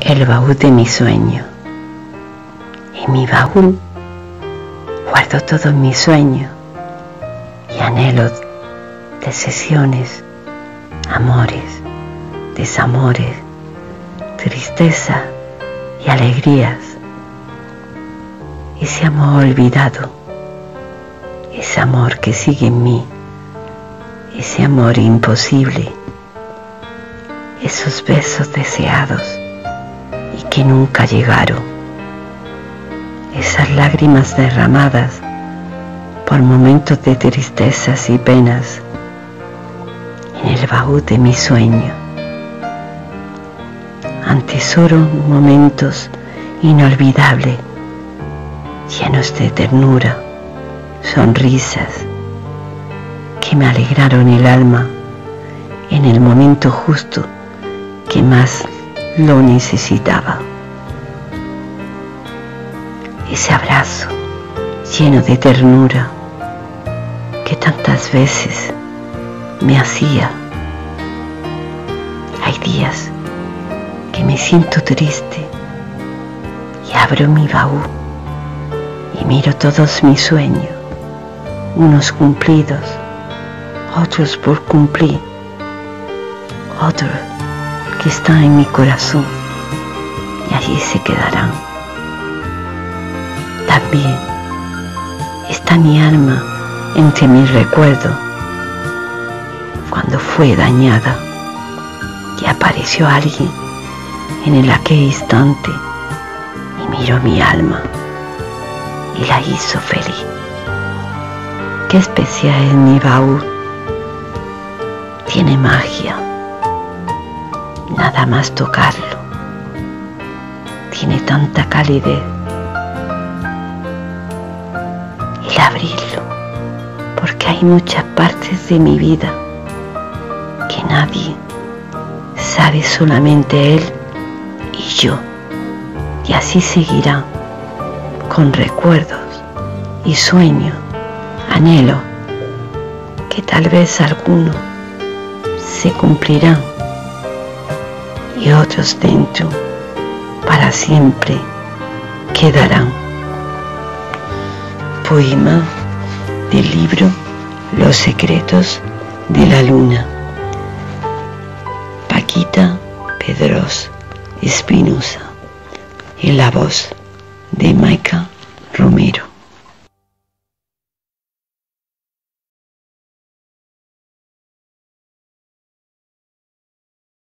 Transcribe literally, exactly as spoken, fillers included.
el baúl de mi sueño. En mi baúl guardo todos mis sueños y anhelos, decepciones, amores, desamores, tristeza y alegrías. Ese amor olvidado, ese amor que sigue en mí, ese amor imposible, esos besos deseados y que nunca llegaron, esas lágrimas derramadas por momentos de tristezas y penas en el baúl de mi sueño. Antesoro momentos inolvidables, llenos de ternura, sonrisas que me alegraron el alma en el momento justo que más lo necesitaba. Ese abrazo lleno de ternura que tantas veces me hacía. Hay días que me siento triste y abro mi baúl y miro todos mis sueños, unos cumplidos, otros por cumplir, otros que están en mi corazón y allí se quedarán. También está mi alma entre mis recuerdos cuando fue dañada y apareció alguien en el aquel instante y miró mi alma y la hizo feliz. Qué especial es mi baúl, tiene magia, nada más tocarlo, tiene tanta calidez. El abrirlo, porque hay muchas partes de mi vida que nadie sabe, solamente él y yo, y así seguirán con recuerdos y sueños, anhelo que tal vez algunos se cumplirán y otros dentro para siempre quedarán. Poema del libro Los secretos de la luna. Paquita Pedros Espinosa, en la voz de Maika Romero.